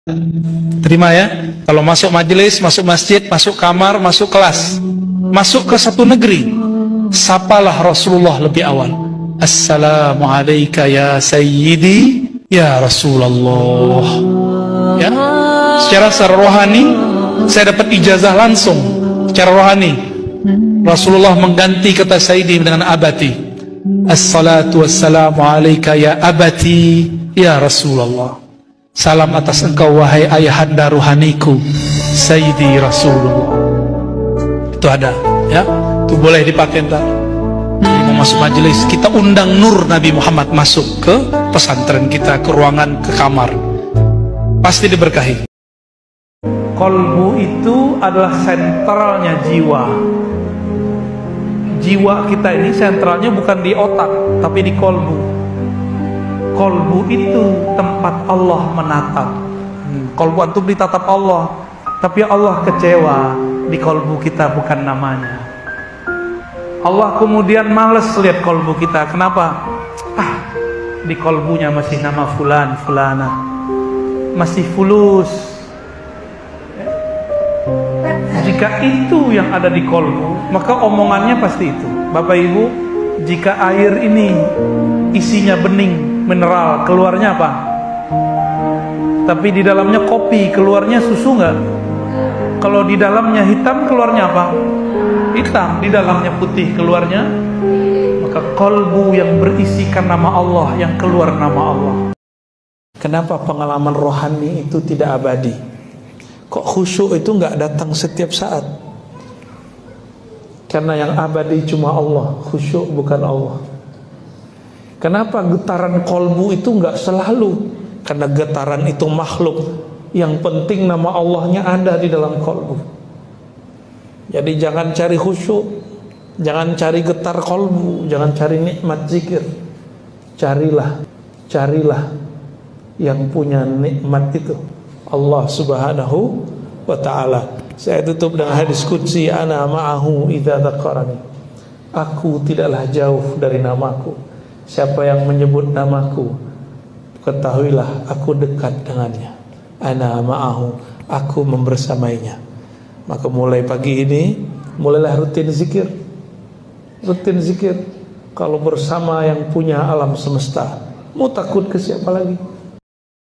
Terima ya. Kalau masuk majelis, masuk masjid, masuk kamar, masuk kelas, masuk ke satu negeri, sapalah Rasulullah lebih awal. Assalamualaikum ya Sayyidi ya Rasulullah. Ya. Secara rohani saya dapat ijazah langsung. Secara rohani Rasulullah mengganti kata Sayyidi dengan abati. Assalatu wassalamu alaika ya abati ya Rasulullah. Salam atas engkau wahai ayahanda ruhaniku Sayyidi Rasulullah. Itu ada ya. Itu boleh dipakai ntar. Jadi mau masuk majelis, kita undang nur Nabi Muhammad masuk ke pesantren kita, ke ruangan, ke kamar. Pasti diberkahi. Kolbu itu adalah sentralnya jiwa. Jiwa kita ini sentralnya bukan di otak, tapi di kolbu. Kolbu itu tempat Allah menatap. Kolbu antum ditatap Allah, tapi Allah kecewa di kolbu kita bukan namanya. Allah kemudian males lihat kolbu kita. Kenapa? Di kolbunya masih nama fulan, fulana, masih fulus. Jika itu yang ada di kolbu, maka omongannya pasti itu. Bapak Ibu, jika air ini isinya bening, mineral, keluarnya apa? Tapi di dalamnya kopi, keluarnya susu nggak? Kalau di dalamnya hitam, keluarnya apa? Hitam. Di dalamnya putih, keluarnya? Maka kolbu yang berisikan nama Allah, yang keluar nama Allah. Kenapa pengalaman rohani itu tidak abadi? Kok khusyuk itu nggak datang setiap saat? Karena yang abadi cuma Allah, khusyuk bukan Allah. Kenapa getaran kolbu itu nggak selalu? Karena getaran itu makhluk. Yang penting nama Allahnya ada di dalam kolbu. Jadi jangan cari khusyuk, jangan cari getar kolbu, jangan cari nikmat zikir. Carilah yang punya nikmat itu, Allah Subhanahu wa ta'ala. Saya tutup dengan hadis qudsi, ana ma'ahu idza dzakarani. Aku tidaklah jauh dari namaku. Siapa yang menyebut namaku, ketahuilah aku dekat dengannya. Ana ma'ahu, aku membersamainya. Maka mulai pagi ini, mulailah rutin zikir. Rutin zikir. Kalau bersama yang punya alam semesta, mau takut ke siapa lagi?